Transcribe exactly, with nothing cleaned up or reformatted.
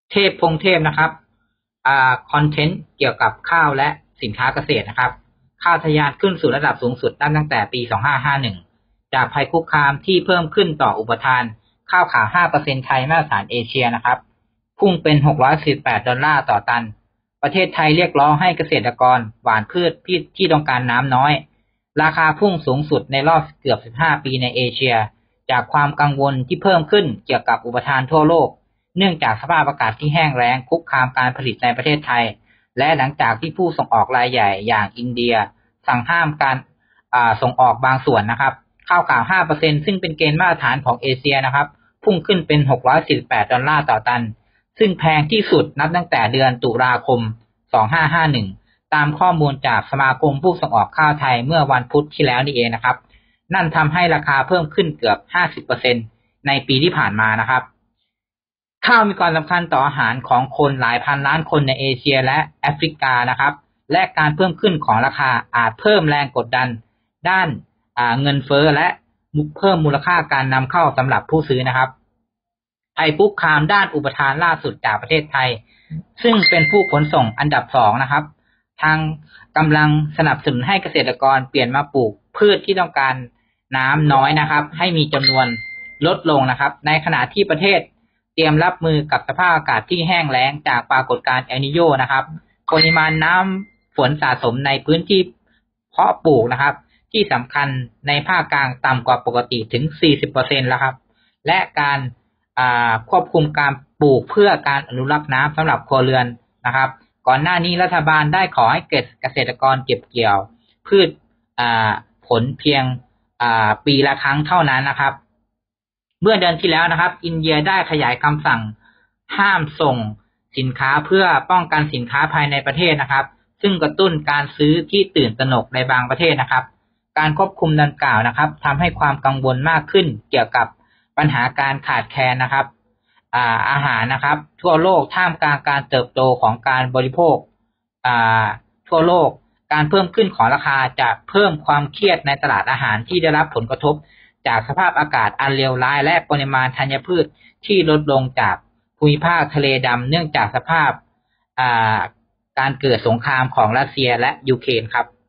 เทพพงเทพนะครับอ่าคอนเทนต์เกี่ยวกับข้าวและสินค้าเกษตรนะครับข้าวทะยานขึ้นสู่ระดับสูงสุดนับตั้งแต่ปีสองพันห้าร้อยห้าสิบเอ็ดจากภัยคุกคามที่เพิ่มขึ้นต่ออุปทานข้าวขาว ห้าเปอร์เซ็นต์ ไทยมาตรฐานเอเชียนะครับพุ่งเป็นหกร้อยสี่สิบแปดดอลลาร์ต่อตันประเทศไทยเรียกร้องให้เกษตรกรหว่านพืชที่ต้องการน้ำน้อยราคาพุ่งสูงสุดในรอบเกือบสิบห้าปีในเอเชียจากความกังวลที่เพิ่มขึ้นเกี่ยวกับอุปทานทั่วโลกเนื่องจากสภาพอากาศที่แห้งแล้งคุกคามการผลิตในประเทศไทยและหลังจากที่ผู้ส่งออกรายใหญ่อย่างอินเดียสั่งห้ามการส่งออกบางส่วนนะครับข้าวขาว ห้าเปอร์เซ็นต์ ซึ่งเป็นเกณฑ์มาตรฐานของเอเชียนะครับพุ่งขึ้นเป็นหกร้อยสี่สิบแปดดอลลาร์ต่อตันซึ่งแพงที่สุดนับตั้งแต่เดือนตุลาคมสองพันห้าร้อยห้าสิบเอ็ดตามข้อมูลจากสมาคมผู้ส่งออกข้าวไทยเมื่อวันพุธที่แล้วนี่เองนะครับนั่นทำให้ราคาเพิ่มขึ้นเกือบ ห้าสิบเปอร์เซ็นต์ ในปีที่ผ่านมานะครับข้าวมีความสำคัญต่ออาหารของคนหลายพันล้านคนในเอเชียและแอฟริกานะครับและการเพิ่มขึ้นของราคาอาจเพิ่มแรงกดดันด้านเงินเฟ้อและเพิ่มมูลค่าการนำเข้าสำหรับผู้ซื้อนะครับภัยคุกคามด้านอุปทานล่าสุดจากประเทศไทยซึ่งเป็นผู้ขนส่งอันดับสองนะครับทางกำลังสนับสนุนให้เกษตรกรเปลี่ยนมาปลูกพืชที่ต้องการน้ำน้อยนะครับให้มีจำนวนลดลงนะครับในขณะที่ประเทศเตรียมรับมือกับสภาพอากาศที่แห้งแล้งจากปรากฏการณ์เอลนีโญนะครับปริมาณน้ำฝนสะสมในพื้นที่เพาะปลูกนะครับที่สำคัญในภาคกลางต่ำกว่าปกติถึง สี่สิบเปอร์เซ็นต์ แล้วครับและการควบคุมการปลูกเพื่อการอนุรักษ์น้ำสำหรับครัวเรือนนะครับก่อนหน้านี้รัฐบาลได้ขอให้เกษตรกรเก็บเกี่ยวพืชผลเพียงปีละครั้งเท่านั้นนะครับเมื่อเดือนที่แล้วนะครับอินเดียได้ขยายคำสั่งห้ามส่งสินค้าเพื่อป้องกันสินค้าภายในประเทศนะครับซึ่งกระตุ้นการซื้อที่ตื่นตระหนกในบางประเทศนะครับการควบคุมดังกล่าวนะครับทำให้ความกังวลมากขึ้นเกี่ยวกับปัญหาการขาดแคลนนะครับอ่าอาหารนะครับทั่วโลกท่ามกลางการเติบโตของการบริโภคอ่าทั่วโลกการเพิ่มขึ้นของราคาจะเพิ่มความเครียดในตลาดอาหารที่ได้รับผลกระทบจากสภาพอากาศอันเลวร้ายและปริมาณธัญพืชที่ลดลงจากภูมิภาคทะเลดำเนื่องจากสภาพอ่าการเกิดสงครามของรัสเซียและยูเครนครับ